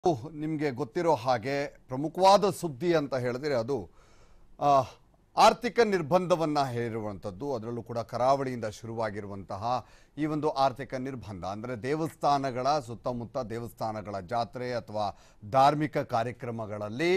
ನಿಮಗೆ ಗೊತ್ತಿರೋ ಹಾಗೆ ಪ್ರಮುಖವಾದ ಸುದ್ದಿ ಅಂತ ಹೇಳಿದ್ರೆ ಅದು ಆರ್ಥಿಕ ನಿರ್ಬಂಧವನ್ನ ಹೇರಿರುವಂತದ್ದು. ಅದರಲ್ಲೂ ಕೂಡ ಕರಾವಳಿಯಿಂದ ಶುರುವಾಗಿರುವಂತಹ ಈ ಒಂದು ಆರ್ಥಿಕ ನಿರ್ಬಂಧ ಅಂದರೆ ದೇವಸ್ಥಾನಗಳ ಸುತ್ತಮುತ್ತ ದೇವಸ್ಥಾನಗಳ ಜಾತ್ರೆ ಅಥವಾ ಧಾರ್ಮಿಕ ಕಾರ್ಯಕ್ರಮಗಳಲ್ಲಿ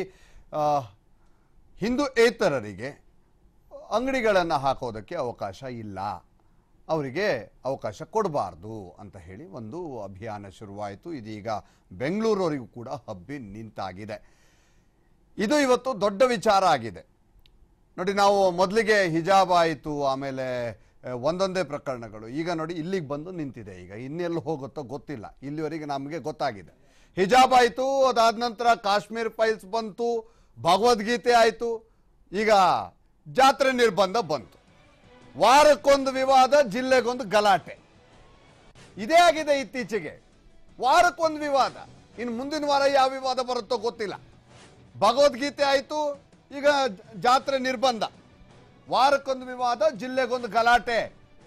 ಹಿಂದೂಯೇತರರಿಗೆ ಅಂಗಡಿಗಳನ್ನು ಹಾಕೋದಕ್ಕೆ ಅವಕಾಶ ಇಲ್ಲ, ಅವರಿಗೆ ಅವಕಾಶ ಕೊಡಬಾರ್ದು ಅಂತ ಹೇಳಿ ಒಂದು ಅಭಿಯಾನ ಶುರುವಾಯಿತು. ಇದೀಗ ಬೆಂಗಳೂರವರಿಗೂ ಕೂಡ ಹಬ್ಬಿ ನಿಂತಾಗಿದೆ. ಇದು ಇವತ್ತು ದೊಡ್ಡ ವಿಚಾರ ಆಗಿದೆ. ನೋಡಿ, ನಾವು ಮೊದಲಿಗೆ ಹಿಜಾಬ್ ಆಯಿತು, ಆಮೇಲೆ ಒಂದೊಂದೇ ಪ್ರಕರಣಗಳು, ಈಗ ನೋಡಿ ಇಲ್ಲಿಗೆ ಬಂದು ನಿಂತಿದೆ. ಈಗ ಇನ್ನೆಲ್ಲಿ ಹೋಗುತ್ತೋ ಗೊತ್ತಿಲ್ಲ. ಇಲ್ಲಿವರೆಗೆ ನಮಗೆ ಗೊತ್ತಾಗಿದೆ ಹಿಜಾಬ್ ಆಯಿತು, ಅದಾದ ನಂತರ ಕಾಶ್ಮೀರ್ ಫೈಲ್ಸ್ ಬಂತು, ಭಗವದ್ಗೀತೆ ಆಯಿತು, ಈಗ ಜಾತ್ರೆ ನಿರ್ಬಂಧ ಬಂತು. ವಾರಕ್ಕೊಂದು ವಿವಾದ, ಜಿಲ್ಲೆಗೊಂದು ಗಲಾಟೆ, ಇದೇ ಆಗಿದೆ ಇತ್ತೀಚೆಗೆ. ವಾರಕ್ಕೊಂದು ವಿವಾದ, ಇನ್ನು ಮುಂದಿನ ವಾರ ಯಾವ ವಿವಾದ ಬರುತ್ತೋ ಗೊತ್ತಿಲ್ಲ. ಭಗವದ್ಗೀತೆ ಆಯಿತು, ಈಗ ಜಾತ್ರೆ ನಿರ್ಬಂಧ, ವಾರಕ್ಕೊಂದು ವಿವಾದ, ಜಿಲ್ಲೆಗೊಂದು ಗಲಾಟೆ.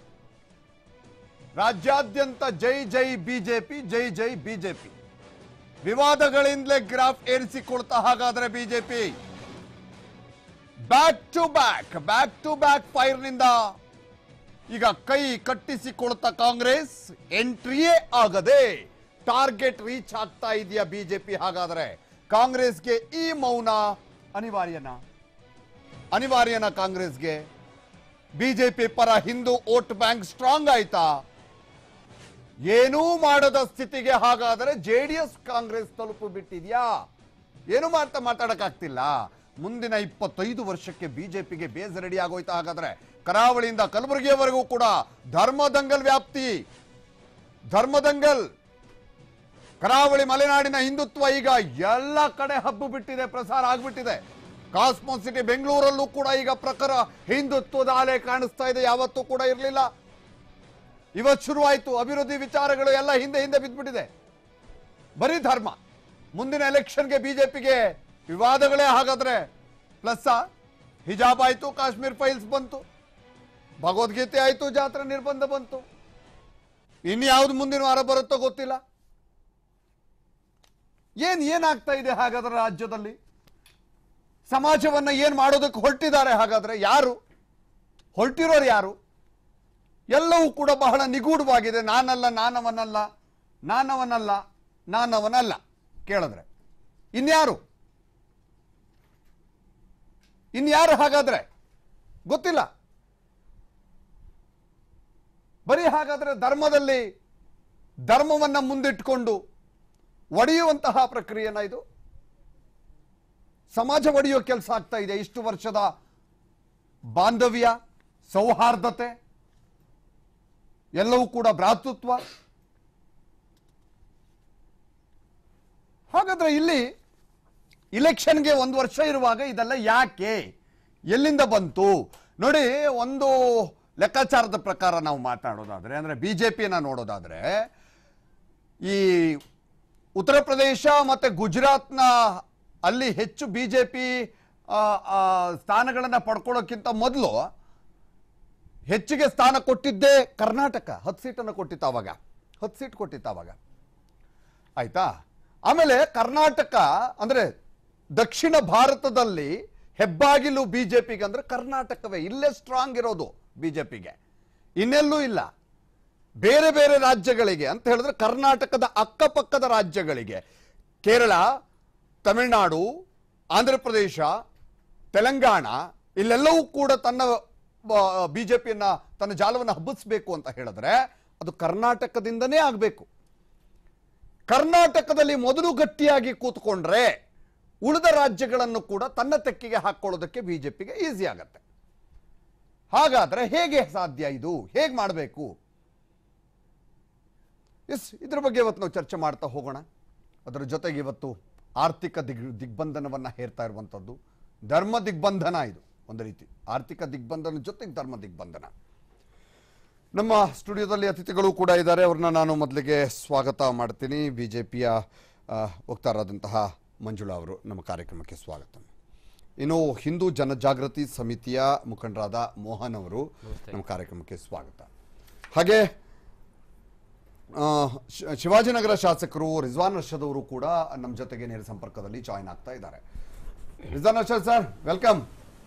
ರಾಜ್ಯಾದ್ಯಂತ ಜೈ ಜೈ ಬಿಜೆಪಿ, ಜೈ ಜೈ ಬಿಜೆಪಿ. ವಿವಾದಗಳಿಂದಲೇ ಗ್ರಾಫ್ ಏರಿಸಿಕೊಳ್ತಾ ಹಾಗಾದ್ರೆ ಬಿಜೆಪಿ ಬ್ಯಾಕ್ ಟು ಬ್ಯಾಕ್ ಫೈರ್ನಿಂದ ಈಗ ಕೈ ಕಟ್ಟಿಸಿಕೊಳ್ತಾ ಕಾಂಗ್ರೆಸ್ ಎಂಟ್ರಿಯೇ ಆಗದೆ ಟಾರ್ಗೆಟ್ ರೀಚ್ ಆಗ್ತಾ ಇದೆಯಾ ಬಿಜೆಪಿ? ಹಾಗಾದ್ರೆ ಕಾಂಗ್ರೆಸ್ಗೆ ಈ ಮೌನ ಅನಿವಾರ್ಯನಾ? ಕಾಂಗ್ರೆಸ್ಗೆ ಬಿಜೆಪಿ ಪರ ಹಿಂದೂ ವೋಟ್ ಬ್ಯಾಂಕ್ ಸ್ಟ್ರಾಂಗ್ ಆಯ್ತಾ? ಏನೂ ಮಾಡದ ಸ್ಥಿತಿಗೆ ಹಾಗಾದರೆ ಜೆಡಿಎಸ್ ಕಾಂಗ್ರೆಸ್ ತಲುಪು ಬಿಟ್ಟಿದ್ಯಾ? ಏನು ಮಾತಾಡಕ್ಕಾಗ್ತಿಲ್ಲ. ಮುಂದಿನ 25 ವರ್ಷಕ್ಕೆ ಬಿಜೆಪಿಗೆ ಬೇಸ್ ರೆಡಿ ಆಗೋಯ್ತಾ? ಹಾಗಾದ್ರೆ ಕರಾವಳಿಯಿಂದ ಕಲಬುರಗಿಯವರೆಗೂ ಕೂಡ ಧರ್ಮದಂಗಲ್ ವ್ಯಾಪ್ತಿ, ಧರ್ಮದಂಗಲ್. ಕರಾವಳಿ ಮಲೆನಾಡಿನ ಹಿಂದುತ್ವ ಈಗ ಎಲ್ಲ ಕಡೆ ಹಬ್ಬು ಬಿಟ್ಟಿದೆ, ಪ್ರಸಾರ ಆಗ್ಬಿಟ್ಟಿದೆ. ಕಾಸ್ಮೋ ಸಿಟಿ ಬೆಂಗಳೂರಲ್ಲೂ ಕೂಡ ಈಗ ಪ್ರಖರ ಹಿಂದುತ್ವದ ಅಲೆ ಕಾಣಿಸ್ತಾ ಇದೆ. ಯಾವತ್ತೂ ಕೂಡ ಇರಲಿಲ್ಲ, ಇವತ್ತು ಶುರುವಾಯಿತು. ಅಭಿವೃದ್ಧಿ ವಿಚಾರಗಳು ಎಲ್ಲ ಹಿಂದೆ ಬಿದ್ದುಬಿಟ್ಟಿದೆ. ಬರೀ ಧರ್ಮ. ಮುಂದಿನ ಎಲೆಕ್ಷನ್ಗೆ ಬಿಜೆಪಿಗೆ ವಿವಾದಗಳೇ ಹಾಗಾದ್ರೆ ಪ್ಲಸ್. ಹಿಜಾಬ್ ಆಯ್ತು, ಕಾಶ್ಮೀರ್ ಫೈಲ್ಸ್ ಬಂತು, ಭಗವದ್ಗೀತೆ ಆಯ್ತು, ಜಾತ್ರೆ ನಿರ್ಬಂಧ ಬಂತು, ಇನ್ಯಾವುದು ಮುಂದಿನ ವಾರ ಬರುತ್ತೋ ಗೊತ್ತಿಲ್ಲ. ಏನಾಗ್ತಾ ಇದೆ ಹಾಗಾದ್ರೆ ರಾಜ್ಯದಲ್ಲಿ? ಸಮಾಜವನ್ನ ಏನ್ ಮಾಡೋದಕ್ಕೆ ಹೊರಟಿದ್ದಾರೆ ಹಾಗಾದ್ರೆ? ಯಾರು ಹೊರಟಿರೋರು? ಯಾರು? ಎಲ್ಲವೂ ಕೂಡ ಬಹಳ ನಿಗೂಢವಾಗಿದೆ. ನಾನವನಲ್ಲ ಕೇಳಿದ್ರೆ ಇನ್ಯಾರು ಹಾಗಾದ್ರೆ ಗೊತ್ತಿಲ್ಲ. ಬರೀ ಹಾಗಾದ್ರೆ ಧರ್ಮವನ್ನ ಮುಂದಿಟ್ಕೊಂಡು ಒಡೆಯುವಂತಹ ಪ್ರಕ್ರಿಯೆನ ಇದು? ಸಮಾಜ ಒಡೆಯೋ ಕೆಲಸ ಆಗ್ತಾ ಇದೆ. ಇಷ್ಟು ವರ್ಷದ ಬಾಂಧವ್ಯ, ಸೌಹಾರ್ದತೆ, ಎಲ್ಲವೂ ಕೂಡ ಭ್ರಾತೃತ್ವ. ಹಾಗಾದ್ರೆ ಇಲ್ಲಿ ಇಲೆಕ್ಷನ್ಗೆ 1 ವರ್ಷ ಇರುವಾಗ ಇದೆಲ್ಲ ಯಾಕೆ, ಎಲ್ಲಿಂದ ಬಂತು? ನೋಡಿ, ಒಂದು ಲೆಕ್ಕಾಚಾರದ ಪ್ರಕಾರ ನಾವು ಮಾತಾಡೋದಾದ್ರೆ, ಅಂದ್ರೆ ಬಿಜೆಪಿಯನ್ನ ನೋಡೋದಾದ್ರೆ, ಈ ಉತ್ತರ ಪ್ರದೇಶ ಮತ್ತೆ ಗುಜರಾತ್ನ ಅಲ್ಲಿ ಹೆಚ್ಚು ಬಿಜೆಪಿ ಸ್ಥಾನಗಳನ್ನ ಪಡ್ಕೊಳ್ಳೋಕ್ಕಿಂತ ಮೊದಲು ಹೆಚ್ಚಿಗೆ ಸ್ಥಾನ ಕೊಟ್ಟಿದ್ದೇ ಕರ್ನಾಟಕ. 10 ಸೀಟನ್ನು ಕೊಟ್ಟಿತ್ತು ಅವಾಗ, 10 ಸೀಟ್ ಕೊಟ್ಟಿತ್ತು ಅವಾಗ, ಆಯ್ತಾ? ಆಮೇಲೆ ಕರ್ನಾಟಕ ಅಂದ್ರೆ ದಕ್ಷಿಣ ಭಾರತದಲ್ಲಿ ಹೆಬ್ಬಾಗಿಲು ಬಿಜೆಪಿಗೆ ಅಂದ್ರೆ ಕರ್ನಾಟಕವೇ. ಇಲ್ಲೇ ಸ್ಟ್ರಾಂಗ್ ಇರೋದು ಬಿಜೆಪಿಗೆ, ಇನ್ನೆಲ್ಲೂ ಇಲ್ಲ. ಬೇರೆ ಬೇರೆ ರಾಜ್ಯಗಳಿಗೆ ಅಂತ ಹೇಳಿದ್ರೆ ಕರ್ನಾಟಕದ ಅಕ್ಕಪಕ್ಕದ ರಾಜ್ಯಗಳಿಗೆ, ಕೇರಳ, ತಮಿಳುನಾಡು, ಆಂಧ್ರ ಪ್ರದೇಶ, ತೆಲಂಗಾಣ, ಇಲ್ಲೆಲ್ಲವೂ ಕೂಡ ತನ್ನ ಬಿಜೆಪಿಯನ್ನ, ತನ್ನ ಜಾಲವನ್ನು ಹಬ್ಬಿಸಬೇಕು ಅಂತ ಹೇಳಿದ್ರೆ ಅದು ಕರ್ನಾಟಕದಿಂದನೇ ಆಗಬೇಕು. ಕರ್ನಾಟಕದಲ್ಲಿ ಮೊದಲು ಗಟ್ಟಿಯಾಗಿ ಕೂತ್ಕೊಂಡ್ರೆ ಉಳಿದ ರಾಜ್ಯಗಳನ್ನು ಕೂಡ ತನ್ನ ತೆಕ್ಕಿಗೆ ಹಾಕೊಳ್ಳೋದಕ್ಕೆ ಬಿಜೆಪಿಗೆ ಈಸಿ ಆಗತ್ತೆ. ಹಾಗಾದ್ರೆ ಹೇಗೆ ಸಾಧ್ಯ ಇದು? ಹೇಗೆ ಮಾಡಬೇಕು? ಇದ್ರ ಬಗ್ಗೆ ಇವತ್ತು ನಾವು ಚರ್ಚೆ ಮಾಡ್ತಾ ಹೋಗೋಣ. ಅದರ ಜೊತೆಗೆ ಇವತ್ತು ಆರ್ಥಿಕ ದಿಗ್ಬಂಧನವನ್ನ ಹೇರ್ತಾ ಇರುವಂಥದ್ದು, ಧರ್ಮ ದಿಗ್ಬಂಧನ. ಇದು ಒಂದು ರೀತಿ ಆರ್ಥಿಕ ದಿಗ್ಬಂಧನ ಜೊತೆಗೆ ಧರ್ಮ ದಿಗ್ಬಂಧನ. ನಮ್ಮ ಸ್ಟುಡಿಯೋದಲ್ಲಿ ಅತಿಥಿಗಳು ಕೂಡ ಇದ್ದಾರೆ. ಅವ್ರನ್ನ ನಾನು ಮೊದಲಿಗೆ ಸ್ವಾಗತ ಮಾಡ್ತೀನಿ. ಬಿಜೆಪಿಯ ವಕ್ತಾರರಾದಂತಹ ಮಂಜುಳಾ ಅವರು ನಮ್ಮ ಕಾರ್ಯಕ್ರಮಕ್ಕೆ ಸ್ವಾಗತ. ಇನ್ನು ಹಿಂದೂ ಜನಜಾಗೃತಿ ಸಮಿತಿಯ ಮುಖಂಡರಾದ ಮೋಹನ್ ಅವರು ನಮ್ಮ ಕಾರ್ಯಕ್ರಮಕ್ಕೆ ಸ್ವಾಗತ. ಹಾಗೆ ಶಿವಾಜಿನಗರ ಶಾಸಕರು ರಿಜ್ವಾನ್ ಅರ್ಷದ್ ಅವರು ಕೂಡ ನಮ್ಮ ಜೊತೆಗೆ ನೇರ ಸಂಪರ್ಕದಲ್ಲಿ ಜಾಯಿನ್ ಆಗ್ತಾ ಇದ್ದಾರೆ. Rizwan Arshad sir, welcome.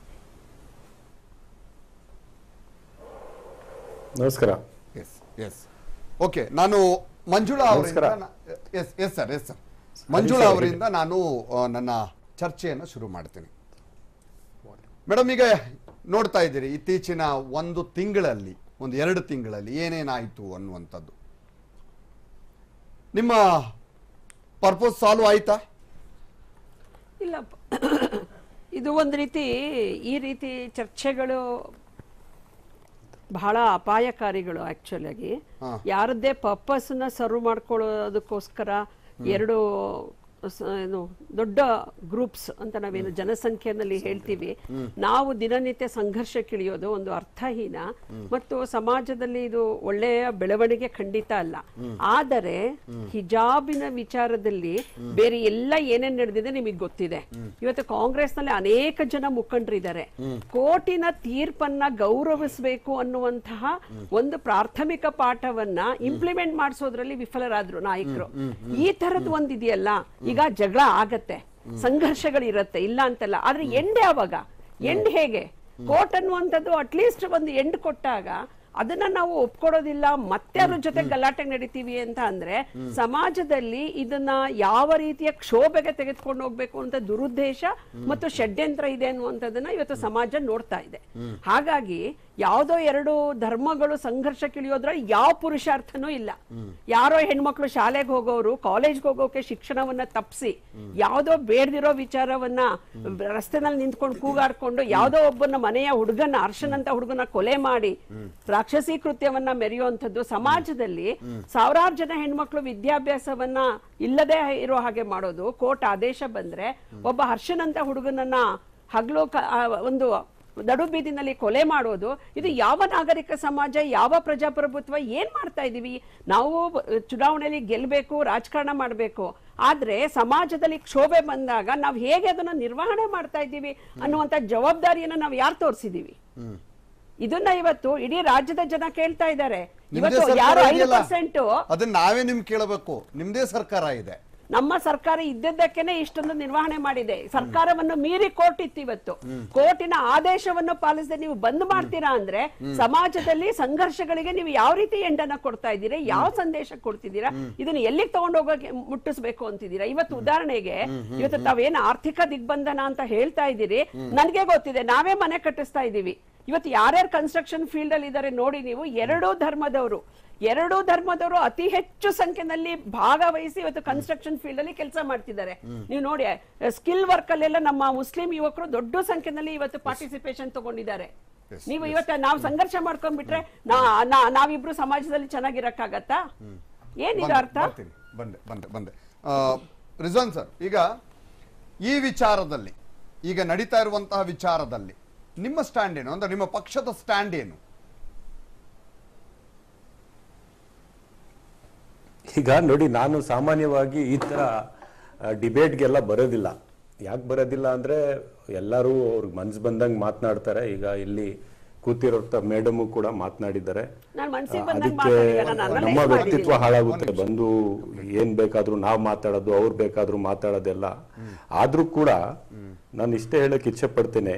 ನಮಸ್ಕಾರ. ಎಸ್ ಓಕೆ, ನಾನು ಮಂಜುಳಾ ಅವರಿಂದ ಎಸ್ ಸರ್ ಮಂಜುಳಾ ಅವರಿಂದ ನಾನು ನನ್ನ ಚರ್ಚೆಯನ್ನು ಶುರು ಮಾಡ್ತೀನಿ. ಮೇಡಮ್, ಈಗ ನೋಡ್ತಾ ಇದ್ದೀರಿ ಇತ್ತೀಚಿನ ಒಂದು ತಿಂಗಳಲ್ಲಿ, ಒಂದು 2 ತಿಂಗಳಲ್ಲಿ ಏನೇನಾಯಿತು ಅನ್ನುವಂಥದ್ದು. ನಿಮ್ಮ ಪರ್ಪಸ್ ಸಾಲ್ವ್ ಆಯ್ತಾ? ಇಲ್ಲ, ಇದು ಒಂದು ರೀತಿ, ಈ ರೀತಿ ಚರ್ಚೆಗಳು ಬಹಳ ಅಪಾಯಕಾರಿಗಳು. ಆಕ್ಚುಲಿ ಯಾರದ್ದೇ ಪರ್ಪಸ್ನ ಸರ್ವ್ ಮಾಡ್ಕೊಳ್ಳೋದಕ್ಕೋಸ್ಕರ ಎರಡು ಏನು ದೊಡ್ಡ ಗ್ರೂಪ್ಸ್ ಅಂತ ನಾವೇನು ಜನಸಂಖ್ಯೆಯಲ್ಲಿ ಹೇಳ್ತೀವಿ, ನಾವು ದಿನನಿತ್ಯ ಸಂಘರ್ಷಕ್ಕಿಳಿಯೋದು ಒಂದು ಅರ್ಥಹೀನ ಮತ್ತು ಸಮಾಜದಲ್ಲಿ ಇದು ಒಳ್ಳೆಯ ಬೆಳವಣಿಗೆ ಖಂಡಿತ ಅಲ್ಲ. ಆದರೆ ಹಿಜಾಬಿನ ವಿಚಾರದಲ್ಲಿ ಬೇರೆ ಎಲ್ಲ ಏನೇನ್ ನಡೆದಿದೆ ನಿಮಗೆ ಗೊತ್ತಿದೆ. ಇವತ್ತು ಕಾಂಗ್ರೆಸ್ ನಲ್ಲಿ ಅನೇಕ ಜನ ಮುಖಂಡರಿದ್ದಾರೆ. ಕೋರ್ಟಿನ ತೀರ್ಪನ್ನ ಗೌರವಿಸಬೇಕು ಅನ್ನುವಂತಹ ಒಂದು ಪ್ರಾಥಮಿಕ ಪಾಠವನ್ನ ಇಂಪ್ಲಿಮೆಂಟ್ ಮಾಡಿಸೋದ್ರಲ್ಲಿ ವಿಫಲರಾದ್ರು ನಾಯಕರು. ಈ ತರದ್ ಒಂದಿದೆಯಲ್ಲ, ಈಗ ಜಗಳ ಆಗತ್ತೆ, ಸಂಘರ್ಷಗಳಿರತ್ತೆ, ಇಲ್ಲ ಅಂತಲ್ಲ. ಆದ್ರೆ ಎಂಡ್ ಯಾವಾಗ, ಎಂಡ್ ಹೇಗೆ? ಕೋರ್ಟ್ ಅನ್ನುವಂಥದ್ದು ಅಟ್ಲೀಸ್ಟ್ ಒಂದು ಎಂಡ್ ಕೊಟ್ಟಾಗ ಅದನ್ನ ನಾವು ಒಪ್ಕೊಡೋದಿಲ್ಲ, ಮತ್ತೆ ಅದ್ರ ಜೊತೆ ಗಲಾಟೆ ನಡೀತೀವಿ ಅಂತ ಅಂದ್ರೆ ಸಮಾಜದಲ್ಲಿ ಇದನ್ನ ಯಾವ ರೀತಿಯ ಕ್ಷೋಭೆಗೆ ತೆಗೆದುಕೊಂಡು ಹೋಗ್ಬೇಕು ಅಂತ ದುರುದ್ದೇಶ ಮತ್ತು ಷಡ್ಯಂತ್ರ ಇದೆ ಅನ್ನುವಂಥದ್ದನ್ನ ಇವತ್ತು ಸಮಾಜ ನೋಡ್ತಾ ಇದೆ. ಹಾಗಾಗಿ ಯಾವುದೋ 2 ಧರ್ಮಗಳು ಸಂಘರ್ಷಕ್ಕಿಳಿಯೋದ್ರಲ್ಲಿ ಯಾವ ಪುರುಷಾರ್ಥನೂ ಇಲ್ಲ. ಯಾರೋ ಹೆಣ್ಮಕ್ಳು ಶಾಲೆಗೆ ಹೋಗೋರು ಕಾಲೇಜ್ಗೆ ಹೋಗೋಕೆ ಶಿಕ್ಷಣವನ್ನ ತಪ್ಪಿಸಿ ಯಾವುದೋ ಬೇಡದಿರೋ ವಿಚಾರವನ್ನ ರಸ್ತೆನಲ್ಲಿ ನಿಂತ್ಕೊಂಡು ಕೂಗಾಡ್ಕೊಂಡು ಯಾವುದೋ ಒಬ್ಬನ ಮನೆಯ ಹುಡುಗನ, ಅರ್ಶನಂತ ಹುಡುಗನ ಕೊಲೆ ಮಾಡಿ ರಾಕ್ಷಸಿ ಕೃತ್ಯವನ್ನ ಮೆರೆಯುವಂಥದ್ದು, ಸಮಾಜದಲ್ಲಿ ಸಾವಿರಾರು ಜನ ಹೆಣ್ಮಕ್ಳು ವಿದ್ಯಾಭ್ಯಾಸವನ್ನ ಇಲ್ಲದೆ ಇರೋ ಹಾಗೆ ಮಾಡೋದು, ಕೋರ್ಟ್ ಆದೇಶ ಬಂದ್ರೆ ಒಬ್ಬ ಹರ್ಷನಂತ ಹುಡುಗನನ್ನ ಹಗಲು ಒಂದು ನಡು ಬೀದಿನಲ್ಲಿ ಕೊಲೆ ಮಾಡೋದು, ಇದು ಯಾವ ನಾಗರಿಕ ಸಮಾಜ, ಯಾವ ಪ್ರಜಾಪ್ರಭುತ್ವ? ಏನ್ ಮಾಡ್ತಾ ಇದೀವಿ ನಾವು? ಚುನಾವಣೆಯಲ್ಲಿ ಗೆಲ್ಬೇಕು, ರಾಜಕಾರಣ ಮಾಡ್ಬೇಕು, ಆದ್ರೆ ಸಮಾಜದಲ್ಲಿ ಕ್ಷೋಭೆ ಬಂದಾಗ ನಾವು ಹೇಗೆ ಅದನ್ನ ನಿರ್ವಹಣೆ ಮಾಡ್ತಾ ಇದ್ದೀವಿ ಅನ್ನುವಂತ ಜವಾಬ್ದಾರಿಯನ್ನ ನಾವು ಯಾರು ತೋರಿಸಿದೀವಿ? ಇದನ್ನ ಇವತ್ತು ಇಡೀ ರಾಜ್ಯದ ಜನ ಕೇಳ್ತಾ ಇದ್ದಾರೆ. ಇವತ್ತು ಯಾರು 5% ಅದನ್ನ ನಾವೇ ನಿಮ್ಗೆ ಕೇಳಬೇಕು. ನಿಮ್ದೇ ಸರ್ಕಾರ ಇದೆ. ನಮ್ಮ ಸರ್ಕಾರ ಇದ್ದದ್ದಕ್ಕೇನೆ ಇಷ್ಟೊಂದು ನಿರ್ವಹಣೆ ಮಾಡಿದೆ. ಸರ್ಕಾರವನ್ನು ಮೀರಿ ಕೋರ್ಟ್ ಇತ್ತು. ಇವತ್ತು ಕೋರ್ಟಿನ ಆದೇಶವನ್ನು ಪಾಲಿಸದೆ ನೀವು ಬಂದ್ ಮಾಡ್ತೀರಾ ಅಂದ್ರೆ ಸಮಾಜದಲ್ಲಿ ಸಂಘರ್ಷಗಳಿಗೆ ನೀವು ಯಾವ ರೀತಿ ಎಂಡನ್ನ ಕೊಡ್ತಾ ಇದ್ದೀರಾ, ಯಾವ ಸಂದೇಶ ಕೊಡ್ತಿದ್ದೀರಾ, ಇದನ್ನ ಎಲ್ಲಿಗೆ ತಗೊಂಡೋಗಕ್ಕೆ ಮುಟ್ಟಿಸ್ಬೇಕು ಅಂತಿದ್ದೀರಾ? ಇವತ್ತು ಉದಾಹರಣೆಗೆ, ಇವತ್ತು ತಾವೇನು ಆರ್ಥಿಕ ದಿಗ್ಬಂಧನ ಅಂತ ಹೇಳ್ತಾ ಇದ್ದೀರಿ, ನನ್ಗೆ ಗೊತ್ತಿದೆ, ನಾವೇ ಮನೆ ಕಟ್ಟಿಸ್ತಾ ಇದ್ದೀವಿ. ಇವತ್ತು ಯಾರ್ಯಾರು ಕನ್ಸ್ಟ್ರಕ್ಷನ್ ಫೀಲ್ಡ್ ಅಲ್ಲಿ ಇದ್ದಾರೆ ನೋಡಿ ನೀವು. ಎರಡೂ ಧರ್ಮದವರು ಅತಿ ಹೆಚ್ಚು ಸಂಖ್ಯೆಯಲ್ಲಿ ಭಾಗವಹಿಸಿ ಇವತ್ತು ಕನ್ಸ್ಟ್ರಕ್ಷನ್ ಫೀಲ್ಡ್ ಅಲ್ಲಿ ಕೆಲಸ ಮಾಡ್ತಿದ್ದಾರೆ. ನೀವು ನೋಡಿ, ಸ್ಕಿಲ್ ವರ್ಕ್ ಅಲ್ಲೆಲ್ಲ ನಮ್ಮ ಮುಸ್ಲಿಂ ಯುವಕರು ದೊಡ್ಡ ಸಂಖ್ಯೆಯಲ್ಲಿ ಇವತ್ತು ಪಾರ್ಟಿಸಿಪೇಷನ್ ತಗೊಂಡಿದ್ದಾರೆ. ನೀವು ಇವತ್ತು ನಾವು ಸಂಘರ್ಷ ಮಾಡ್ಕೊಂಡ್ಬಿಟ್ರೆ ನಾವಿಬ್ರು ಸಮಾಜದಲ್ಲಿ ಚೆನ್ನಾಗಿರಕ್ಕಾಗತ್ತಾ? ಏನಿದೆ ಅರ್ಥ? ಬಂದೆ ರಿಜ್ವಾನ್ ಸರ್, ಈಗ ಈ ವಿಚಾರದಲ್ಲಿ, ಈಗ ನಡೀತಾ ಇರುವಂತಹ ವಿಚಾರದಲ್ಲಿ ನಿಮ್ಮ ಸ್ಟ್ಯಾಂಡ್ ಏನು, ಅಂದ್ರೆ ನಿಮ್ಮ ಪಕ್ಷದ ಸ್ಟ್ಯಾಂಡ್ ಏನು? ಈಗ ನೋಡಿ, ನಾನು ಸಾಮಾನ್ಯವಾಗಿ ಈ ತರ ಡಿಬೇಟ್ಗೆಲ್ಲ ಬರೋದಿಲ್ಲ. ಯಾಕೆ ಬರೋದಿಲ್ಲ ಅಂದ್ರೆ ಎಲ್ಲರೂ ಅವ್ರಿಗೆ ಮನ್ಸು ಬಂದಂಗೆ ಮಾತನಾಡ್ತಾರೆ. ಈಗ ಇಲ್ಲಿ ಕೂತಿರೋ ಮೇಡಮ್ ಕೂಡ ಮಾತನಾಡಿದ್ದಾರೆ. ಅದಕ್ಕೆ ನಮ್ಮ ವ್ಯಕ್ತಿತ್ವ ಹಾಳಾಗುತ್ತೆ. ಬಂದು ಏನ್ ಬೇಕಾದ್ರೂ ನಾವ್ ಮಾತಾಡೋದು, ಅವ್ರು ಬೇಕಾದ್ರೂ ಮಾತಾಡೋದೆಲ್ಲ. ಆದ್ರೂ ಕೂಡ ನಾನು ಇಷ್ಟೇ ಹೇಳಕ್ ಇಚ್ಛೆ ಪಡ್ತೇನೆ,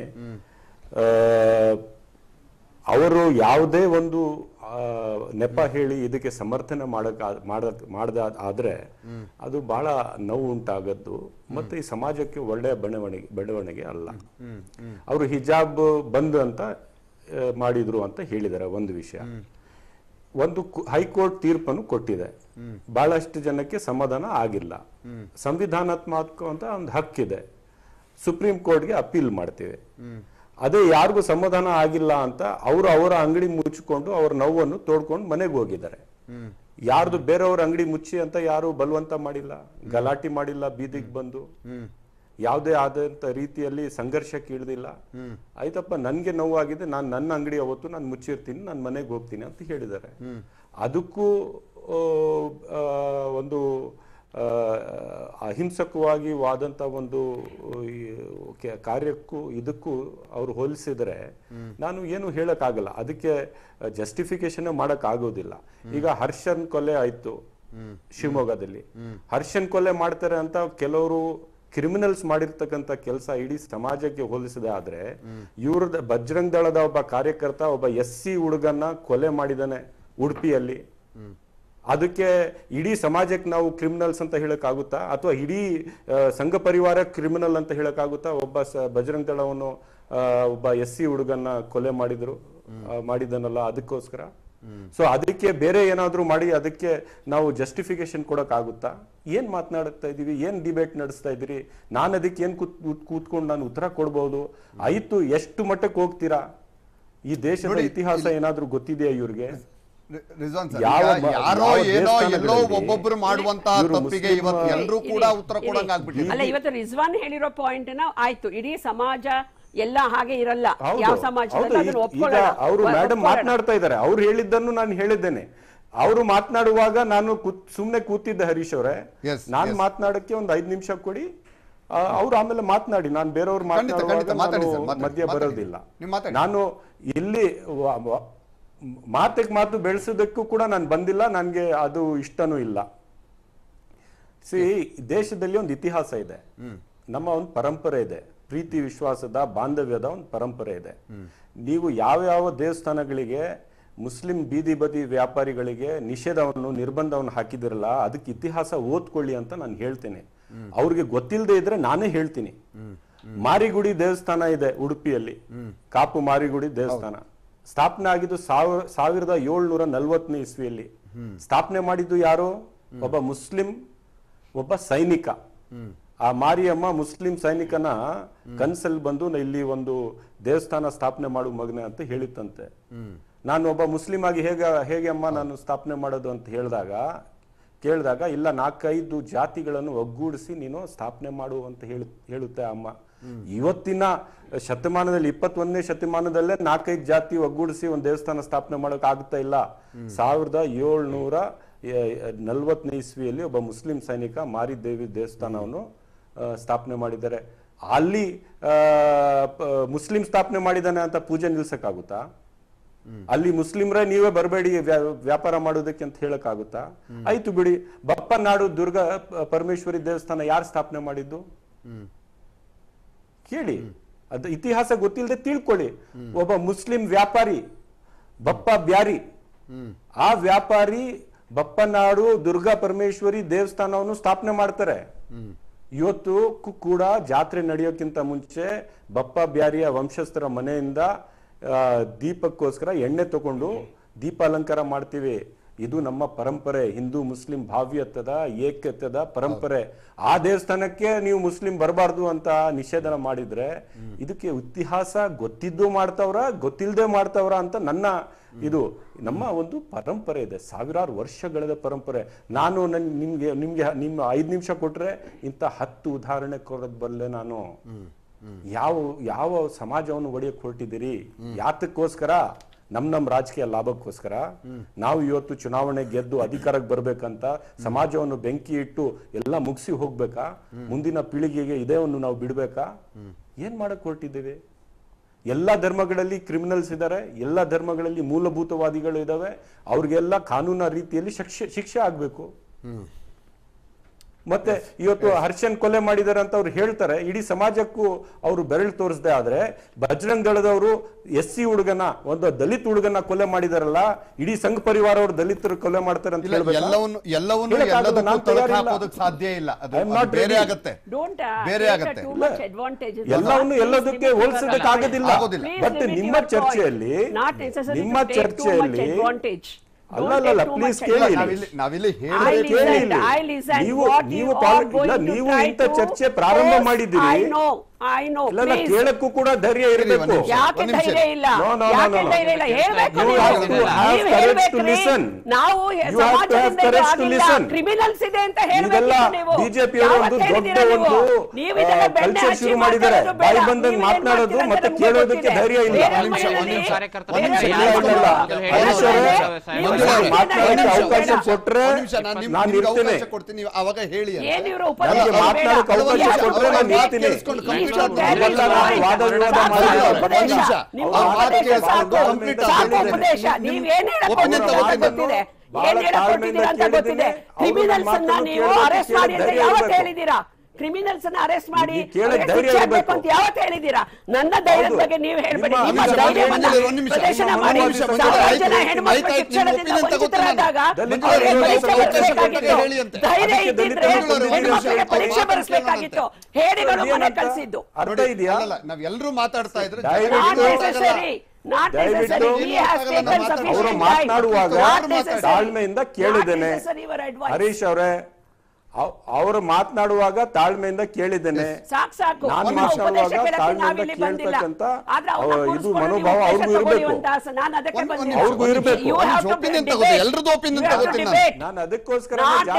ಅವರು ಯಾವುದೇ ಒಂದು ನೆಪ ಹೇಳಿ ಇದಕ್ಕೆ ಸಮರ್ಥನೆ ಮಾಡದ ಆದ್ರೆ ಅದು ಬಹಳ ನೋವು ಉಂಟಾಗದ್ದು, ಮತ್ತೆ ಈ ಸಮಾಜಕ್ಕೆ ಒಳ್ಳೆಯ ಬೆಳವಣಿಗೆ ಅಲ್ಲ. ಅವರು ಹಿಜಾಬ್ ಬಂದ್ ಅಂತ ಮಾಡಿದ್ರು ಅಂತ ಹೇಳಿದ್ದಾರೆ. ಒಂದು ವಿಷಯ, ಒಂದು ಹೈಕೋರ್ಟ್ ತೀರ್ಪನ್ನು ಕೊಟ್ಟಿದೆ, ಬಹಳಷ್ಟು ಜನಕ್ಕೆ ಸಮಾಧಾನ ಆಗಿಲ್ಲ. ಸಂವಿಧಾನಾತ್ಮಕ ಅಂತ ಒಂದು ಹಕ್ಕಿದೆ, ಸುಪ್ರೀಂ ಕೋರ್ಟ್ಗೆ ಅಪೀಲ್ ಮಾಡ್ತೇವೆ. ಅದೇ ಯಾರಿಗೂ ಸಮಾಧಾನ ಆಗಿಲ್ಲ ಅಂತ ಅವರ ಅಂಗಡಿ ಮುಚ್ಚಿಕೊಂಡು ಅವ್ರ ನೋವನ್ನು ತೋಡ್ಕೊಂಡು ಮನೆಗೆ ಹೋಗಿದ್ದಾರೆ. ಯಾರ್ದು ಬೇರೆಯವ್ರ ಅಂಗಡಿ ಮುಚ್ಚಿ ಅಂತ ಯಾರು ಬಲವಂತ ಮಾಡಿಲ್ಲ, ಗಲಾಟೆ ಮಾಡಿಲ್ಲ, ಬೀದಿಗೆ ಬಂದು ಯಾವುದೇ ಆದಂತ ರೀತಿಯಲ್ಲಿ ಸಂಘರ್ಷಕ್ಕೆ ಇಳಿದಿಲ್ಲ. ಆಯ್ತಪ್ಪ, ನನ್ಗೆ ನೋವಾಗಿದೆ, ನಾನು ನನ್ನ ಅಂಗಡಿ ಅವತ್ತು ನಾನು ಮುಚ್ಚಿರ್ತೀನಿ, ನಾನು ಮನೆಗೆ ಹೋಗ್ತೀನಿ ಅಂತ ಹೇಳಿದ್ದಾರೆ. ಅದಕ್ಕೂ ಒಂದು ಅಹಿಂಸಕವಾಗಿ ವಾದಂತ ಒಂದು ಕಾರ್ಯಕ್ಕೂ ಇದಕ್ಕೂ ಅವ್ರು ಹೋಲಿಸಿದ್ರೆ ನಾನು ಏನು ಹೇಳಕ್ಕಾಗಲ್ಲ, ಅದಕ್ಕೆ ಜಸ್ಟಿಫಿಕೇಶನ್ ಮಾಡಕ್ ಆಗೋದಿಲ್ಲ. ಈಗ ಹರ್ಷನ್ ಕೊಲೆ ಆಯ್ತು ಶಿವಮೊಗ್ಗದಲ್ಲಿ, ಹರ್ಷನ್ ಕೊಲೆ ಮಾಡ್ತಾರೆ ಅಂತ ಕೆಲವರು ಕ್ರಿಮಿನಲ್ಸ್ ಮಾಡಿರ್ತಕ್ಕಂಥ ಕೆಲಸ ಇಡೀ ಸಮಾಜಕ್ಕೆ ಹೋಲಿಸಿದೆ ಆದ್ರೆ ಇವ್ರದ ಬಜರಂಗ್ ದಳದ ಒಬ್ಬ ಕಾರ್ಯಕರ್ತ ಒಬ್ಬ SC ಹುಡುಗನ್ನ ಕೊಲೆ ಮಾಡಿದಾನೆ ಉಡುಪಿಯಲ್ಲಿ. ಅದಕ್ಕೆ ಇಡೀ ಸಮಾಜಕ್ಕೆ ನಾವು ಕ್ರಿಮಿನಲ್ಸ್ ಅಂತ ಹೇಳಕ್ಕಾಗುತ್ತಾ, ಅಥವಾ ಇಡೀ ಸಂಘ ಪರಿವಾರ ಕ್ರಿಮಿನಲ್ ಅಂತ ಹೇಳಕ್ಕಾಗುತ್ತಾ? ಒಬ್ಬ ಬಜರಂಗ್ ದಳವನ್ನು ಒಬ್ಬ SC ಹುಡುಗನ್ನ ಕೊಲೆ ಮಾಡಿದನಲ್ಲ ಅದಕ್ಕೋಸ್ಕರ. ಸೊ ಅದಕ್ಕೆ ಬೇರೆ ಏನಾದ್ರೂ ಮಾಡಿ ಅದಕ್ಕೆ ನಾವು ಜಸ್ಟಿಫಿಕೇಶನ್ ಕೊಡಕ್ ಆಗುತ್ತಾ? ಏನ್ ಮಾತನಾಡ್ತಾ ಇದೀವಿ, ಏನ್ ಡಿಬೇಟ್ ನಡೆಸ್ತಾ ಇದೀರಿ? ನಾನು ಅದಕ್ಕೆ ಏನ್ ಕೂತ್ಕೊಂಡು ನಾನು ಉತ್ತರ ಕೊಡ್ಬೋದು? ಆಯ್ತು, ಎಷ್ಟು ಮಟ್ಟಕ್ಕೆ ಹೋಗ್ತೀರಾ? ಈ ದೇಶದ ಇತಿಹಾಸ ಏನಾದ್ರೂ ಗೊತ್ತಿದೆಯಾ ಇವ್ರಿಗೆ? ಯಾರೋ ಏನೋ ಎಲ್ಲೋ ಒಬ್ಬೊಬ್ರು ಮಾಡುವಂತಹ ತಪ್ಪಿಗೆ ಇವತ್ತು ಎಲ್ಲರೂ ಕೂಡ ಉತ್ತರ ಕೊಡಂಗಾಗ್ಬಿಟ್ಟಿದೆ. ಅಲ್ಲ, ಇವತ್ತು ರಿಜ್ವಾನ್ ಹೇಳಿರೋ ಪಾಯಿಂಟ್ ಆಯ್ತು, ಇಡೀ ಸಮಾಜ ಎಲ್ಲ ಹಾಗೆ ಇರಲ್ಲ, ಯಾವ ಸಮಾಜದಲ್ಲಿ ಅವರು ಮೇಡಮ್ ಮಾತನಾಡ್ತಾ ಇದ್ದಾರೆ, ಅವ್ರು ಹೇಳಿದ್ದನ್ನು ನಾನು ಹೇಳಿದ್ದೇನೆ. ಅವರು ಮಾತನಾಡುವಾಗ ನಾನು ಸುಮ್ನೆ ಕೂತಿದ್ದೆ ಹರೀಶ್ ಅವರೇ, ನಾನು ಮಾತನಾಡಕ್ಕೆ ಒಂದು 5 ನಿಮಿಷ ಕೊಡಿ, ಅವ್ರು ಆಮೇಲೆ ಮಾತನಾಡಿ. ನಾನು ಬೇರೆಯವ್ರು ಮಾತನಾಡುವಾಗ ಮಧ್ಯ ಬರೋದಿಲ್ಲ. ನಾನು ಇಲ್ಲಿ ಮಾತು ಬೆಳೆಸೋದಕ್ಕೂ ಕೂಡ ನಾನು ಬಂದಿಲ್ಲ, ನನ್ಗೆ ಅದು ಇಷ್ಟನೂ ಇಲ್ಲ. ದೇಶದಲ್ಲಿ ಒಂದು ಇತಿಹಾಸ ಇದೆ, ನಮ್ಮ ಒಂದು ಪರಂಪರೆ ಇದೆ, ಪ್ರೀತಿ ವಿಶ್ವಾಸದ ಬಾಂಧವ್ಯದ ಒಂದು ಪರಂಪರೆ ಇದೆ. ನೀವು ಯಾವ ದೇವಸ್ಥಾನಗಳಿಗೆ ಮುಸ್ಲಿಂ ಬೀದಿ ಬದಿ ವ್ಯಾಪಾರಿಗಳಿಗೆ ನಿರ್ಬಂಧವನ್ನು ಹಾಕಿದಿರಲ್ಲ, ಅದಕ್ಕೆ ಇತಿಹಾಸ ಓದ್ಕೊಳ್ಳಿ ಅಂತ ನಾನು ಹೇಳ್ತೇನೆ. ಅವ್ರಿಗೆ ಗೊತ್ತಿಲ್ಲದೆ ಇದ್ರೆ ನಾನೇ ಹೇಳ್ತೀನಿ. ಮಾರಿಗುಡಿ ದೇವಸ್ಥಾನ ಇದೆ ಉಡುಪಿಯಲ್ಲಿ, ಕಾಪು ಮಾರಿಗುಡಿ ದೇವಸ್ಥಾನ ಸ್ಥಾಪನೆ ಆಗಿದ್ದು 1740 ಇಸ್ವಿಯಲ್ಲಿ. ಸ್ಥಾಪನೆ ಮಾಡಿದ್ದು ಯಾರು? ಒಬ್ಬ ಮುಸ್ಲಿಂ, ಒಬ್ಬ ಸೈನಿಕ. ಆ ಮಾರಿಯಮ್ಮ ಮುಸ್ಲಿಂ ಸೈನಿಕನ ಕನ್ಸಲ್ಲಿ ಬಂದು ಇಲ್ಲಿ ಒಂದು ದೇವಸ್ಥಾನ ಸ್ಥಾಪನೆ ಮಾಡು ಮಗನೆ ಅಂತ ಹೇಳಿತ್ತಂತೆ. ನಾನು ಒಬ್ಬ ಮುಸ್ಲಿಂ ಆಗಿ ಹೇಗೆ ಅಮ್ಮ ನಾನು ಸ್ಥಾಪನೆ ಮಾಡೋದು ಅಂತ ಕೇಳಿದಾಗ ಇಲ್ಲ, 4-5 ಜಾತಿಗಳನ್ನು ಒಗ್ಗೂಡಿಸಿ ನೀನು ಸ್ಥಾಪನೆ ಮಾಡು ಅಂತ ಹೇಳುತ್ತೆ ಅಮ್ಮ. ಇವತ್ತಿನ ಶತಮಾನದಲ್ಲಿ 21ನೇ ಶತಮಾನದಲ್ಲೇ 4-5 ಜಾತಿ ಒಗ್ಗೂಡಿಸಿ ಒಂದು ದೇವಸ್ಥಾನ ಸ್ಥಾಪನೆ ಮಾಡೋಕೆ ಆಗ್ತಾ ಇಲ್ಲ. 1740 ಇಸ್ವಿಯಲ್ಲಿ ಒಬ್ಬ ಮುಸ್ಲಿಂ ಸೈನಿಕ ಮಾರಿದೇವಿ ದೇವಸ್ಥಾನವನ್ನು ಸ್ಥಾಪನೆ ಮಾಡಿದ್ದಾರೆ. ಅಲ್ಲಿ ಮುಸ್ಲಿಂ ಸ್ಥಾಪನೆ ಮಾಡಿದಾನೆ ಅಂತ ಪೂಜೆ ನಿಲ್ಸಕ್ಕಾಗುತ್ತಾ? ಅಲ್ಲಿ ಮುಸ್ಲಿಮ್ರೇ ನೀವೇ ಬರಬೇಡಿ ವ್ಯಾಪಾರ ಮಾಡೋದಕ್ಕೆ ಅಂತ ಹೇಳಕ್ಕಾಗುತ್ತಾ? ಆಯ್ತು ಬಿಡಿ, ಬಪ್ಪನಾಡು ದುರ್ಗಾ ಪರಮೇಶ್ವರಿ ದೇವಸ್ಥಾನ ಯಾರು ಸ್ಥಾಪನೆ ಮಾಡಿದ್ದು ಕೇಳಿ. ಅದು ಇತಿಹಾಸ ಗೊತ್ತಿಲ್ಲದೆ ತಿಳ್ಕೊಳ್ಳಿ. ಒಬ್ಬ ಮುಸ್ಲಿಂ ವ್ಯಾಪಾರಿ ಬಪ್ಪ ಬ್ಯಾರಿ, ಆ ವ್ಯಾಪಾರಿ ಬಪ್ಪನಾಡು ದುರ್ಗಾ ಪರಮೇಶ್ವರಿ ದೇವಸ್ಥಾನವನ್ನು ಸ್ಥಾಪನೆ ಮಾಡ್ತಾರೆ. ಇವತ್ತು ಕೂಡ ಜಾತ್ರೆ ನಡೆಯೋಕ್ಕಿಂತ ಮುಂಚೆ ಬಪ್ಪ ಬ್ಯಾರಿಯ ವಂಶಸ್ಥರ ಮನೆಯಿಂದ ದೀಪಕ್ಕೋಸ್ಕರ ಎಣ್ಣೆ ತಗೊಂಡು ದೀಪ ಅಲಂಕಾರ ಮಾಡ್ತೀವಿ. ಇದು ನಮ್ಮ ಪರಂಪರೆ, ಹಿಂದೂ ಮುಸ್ಲಿಂ ಭಾವ್ಯತ್ವದ ಏಕತ್ವದ ಪರಂಪರೆ. ಆ ದೇವಸ್ಥಾನಕ್ಕೆ ನೀವು ಮುಸ್ಲಿಂ ಬರಬಾರ್ದು ಅಂತ ನಿಷೇಧನ ಮಾಡಿದ್ರೆ ಇದಕ್ಕೆ ಇತಿಹಾಸ ಗೊತ್ತಿದ್ದು ಮಾಡ್ತಾವ್ರ ಗೊತ್ತಿಲ್ಲದೆ ಮಾಡ್ತಾವ್ರ ಅಂತ ಇದು ನಮ್ಮ ಒಂದು ಪರಂಪರೆ ಇದೆ, ಸಾವಿರಾರು ವರ್ಷಗಳ ಪರಂಪರೆ. ನಾನು ನಿಮ್ಗೆ ನಿಮ್ಮ 5 ನಿಮಿಷ ಕೊಟ್ರೆ ಇಂಥ 10 ಉದಾಹರಣೆ ಕೊಡೋದ್ ಬರಲೆ. ನಾನು ಯಾವ ಸಮಾಜವನ್ನು ಒಡೆಯಕ್ಕೆ ಹೊರಟಿದ್ದೀರಿ? ಯಾತಕ್ಕೋಸ್ಕರ? ನಮ್ ರಾಜಕೀಯ ಲಾಭಕ್ಕೋಸ್ಕರ? ನಾವು ಇವತ್ತು ಚುನಾವಣೆ ಗೆದ್ದು ಅಧಿಕಾರಕ್ಕೆ ಬರ್ಬೇಕಂತ ಸಮಾಜವನ್ನು ಬೆಂಕಿ ಇಟ್ಟು ಎಲ್ಲ ಮುಗಿಸಿ ಹೋಗ್ಬೇಕಾ? ಮುಂದಿನ ಪೀಳಿಗೆಗೆ ಇದೇವನ್ನು ನಾವು ಬಿಡ್ಬೇಕಾ? ಏನ್ ಮಾಡಕ್ ಹೊರಟಿದ್ದೇವೆ? ಎಲ್ಲಾ ಧರ್ಮಗಳಲ್ಲಿ ಕ್ರಿಮಿನಲ್ಸ್ ಇದ್ದಾರೆ, ಎಲ್ಲಾ ಧರ್ಮಗಳಲ್ಲಿ ಮೂಲಭೂತವಾದಿಗಳು ಇದಾವೆ. ಅವ್ರಿಗೆಲ್ಲ ಕಾನೂನ ರೀತಿಯಲ್ಲಿ ಶಿಕ್ಷೆ ಆಗ್ಬೇಕು. ಮತ್ತೆ ಇವತ್ತು ಹರ್ಷನ್ ಕೊಲೆ ಮಾಡಿದಾರೆ ಅಂತ ಅವ್ರು ಹೇಳ್ತಾರೆ, ಇಡೀ ಸಮಾಜಕ್ಕೂ ಅವರು ಬೆರಳು ತೋರಿಸದೆ ಆದ್ರೆ ಬಜರಂಗ್ ದಳದವರು SC ಹುಡುಗನ, ಒಂದು ದಲಿತ ಹುಡುಗನ ಕೊಲೆ ಮಾಡಿದಾರಲ್ಲ, ಇಡೀ ಸಂಘ ಪರಿವಾರ ಅವರು ದಲಿತರು ಕೊಲೆ ಮಾಡ್ತಾರೆ ಅಂತ ಸಾಧ್ಯ ಇಲ್ಲ. ಬೇರೆ ಆಗತ್ತೆ, ಬೇರೆ ಆಗತ್ತೆ. ಎಲ್ಲವನ್ನು ಎಲ್ಲದಕ್ಕೆ ಹೋಲಿಸೋದಕ್ಕೆ ಆಗೋದಿಲ್ಲ. ಬಟ್ ನಿಮ್ಮ ಚರ್ಚೆಯಲ್ಲಿ ಅಲ್ಲ, ಪ್ಲೀಸ್ ಕೇಳಿ. ನೀವು ಇಂಥ ಚರ್ಚೆ ಪ್ರಾರಂಭ ಮಾಡಿದ್ದೀರಿ. I know, ಇಲ್ಲ please. ಕೇಳಕ್ಕೂ ಕೂಡ ಧೈರ್ಯ ಇರಬೇಕು. ಯಾಕೆ ಧೈರ್ಯ ಇಲ್ಲ? ಯಾಕೆ ಧೈರ್ಯ ಇಲ್ಲ? ಹೇಳ್ಬೇಕು You have to have ನೀವು courage to ಹೇಳ್ಬೇಕ್ರಿ. listen. ನಾವು You have to have ಸಮಾಜದಿಂದ courage to ಆಗಿಲ್ಲ, listen. ಕ್ರಿಮಿನಲ್ಸ್ ಇದೆ ಅಂತ ಇದೆಲ್ಲ ಹೇಳ್ಬೇಕು ನೀವು. ಬಿಜೆಪಿ ಅವರು ಒಂದು ಯಾವತ್ತು ದೊಡ್ಡ ಹೇಳಿದ್ದೀರಾ ನೀವು? ಒಂದು ನೀವು ಇದೆಲ್ಲ ಬೆಣ್ಣೆ ಕಲ್ಚರ್ ಹಚ್ಚಿ ಶುರು ಮಾಡಿದ್ದಾರೆ. ಮಾತಾಡೋದು ಬೇಡ. ಬಾಯಿ ಬಂದಂಗೆ ನೀವು ಏನ್ ಮಾತನಾಡೋದು ಮಾಡ್ತೀರಾ ಮತ್ತೆ ಅಂತ ಕೇಳೋದಕ್ಕೆ ಗೊತ್ತಿದೆ. ಧೈರ್ಯ ಇಲ್ಲ. ಬೇರೆ ಒಂದ್ ನಿಮಿಷ, ಮನೆಯಲ್ಲಿ ಒಂದ್ ನಿಮಿಷ. ಬೇರೆ ಅವಕಾಶ ಕೊಟ್ರೆ ನಾನು ಇರ್ತೇನೆ. ಕೊಡ್ತೀನಿ, ಅವಾಗ ಹೇಳಿ ಅಂತ. ಏನ್ ಇವರು ನನಗೆ ಮಾತನಾಡಕ್ಕೆ ಅವಕಾಶ ಕೊಟ್ರೆ ನಾನು ಇರ್ತೀನಿ. ಇವೆಲ್ಲ ನಾನು ವಾದ ವಿವಾದ ಮಾಡಿಲ್ಲ. ನೀವ್ ಏನ್ ಗೊತ್ತಿದೆ, ಏನ್ ಹೇಳ್ಕೊಟ್ಟಿದ್ದೀರಾ ಅಂತ ಗೊತ್ತಿದೆ. ಕ್ರಿಮಿನಲ್ಸ್ ಅನ್ನ ನೀವು ಅರೆಸ್ಟ್ ಮಾಡಿ ಅಂತ ಯಾವತ್ತು ಹೇಳಿದ್ದೀರಾ? ಕ್ರಿಮಿನಲ್ಸ್ ಅನ್ನ ಅರೆಸ್ಟ್ ಮಾಡಿ ಅಂತ ಯಾವತ್ತು ಹೇಳಿದ್ದೀರಾ? ನನ್ನ ಧೈರ್ಯದ ಬಗ್ಗೆ ನೀವು ಹೇಳ್ಬೇಡಿ. ನಿಮ್ಮ ಧೈರ್ಯವನ್ನ ಪ್ರದರ್ಶನ ಮಾಡಿ. ಸಾವಿರಾರು ಜನ ಹೆಣ್ಮಕ್ಳು ಶಿಕ್ಷಣದಿಂದ ವಂಚಿತರಾದಾಗ ಅವರಿಗೆ ಪರೀಕ್ಷೆ ಬರೆಸಬೇಕಾಗಿತ್ತು. ಧೈರ್ಯ ಇದ್ದಿದ್ರೆ ಹೆಣ್ಮಕ್ಳಿಗೆ ಪರೀಕ್ಷೆ ಬರೆಸಬೇಕಾಗಿತ್ತು. ಹೇಡಿಗಳು ಮನೆ ಕಳಿಸಿದ್ದು. ಅರ್ಥ ಇದೆಯಾ? ನಾವೆಲ್ಲರೂ ಮಾತಾಡ್ತಾ ಇದ್ರೆ ಅವರು ಮಾತನಾಡುವಾಗ ತಾಳ್ಮೆಯಿಂದ ಕೇಳಿದ್ದೇನೆ. ಹರೀಶ್ ಅವರೇ, ಅವರು ಮಾತನಾಡುವಾಗ ತಾಳ್ಮೆಯಿಂದ ಕೇಳಿದ್ದೇನೆ. ಸಾಕು ನಾನು ಮಾತನಾಡುವಾಗ ತಾಳ್ಮೆಯಿಂದ ಕೇಳ್ತಕ್ಕಂತ ಇದು ಮನೋಭಾವ ಅವ್ರಿಗೂ ಇರಬೇಕು. ಅವ್ರಿಗೂ ಇರಬೇಕು. ಎಲ್ರದ್ದು ಒಪಿನಿಯನ್ ತಗೋತೀನಿ ನಾನು ಅದಕ್ಕೋಸ್ಕರ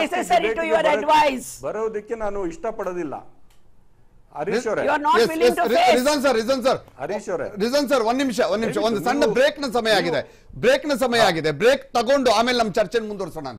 ಬರೋದಕ್ಕೆ ನಾನು ಇಷ್ಟಪಡೋದಿಲ್ಲ. ಹರೀಶ್ ಅವರೇ, ರಿಜನ್ ಸರ್ ಒಂದ್ ನಿಮಿಷ ಒಂದು ಸಣ್ಣ ಬ್ರೇಕ್ ನ ಸಮಯ ಆಗಿದೆ. ಬ್ರೇಕ್ ತಗೊಂಡು ಆಮೇಲೆ ನಮ್ಮ ಚರ್ಚೆ ಮುಂದುವರಿಸೋಣ.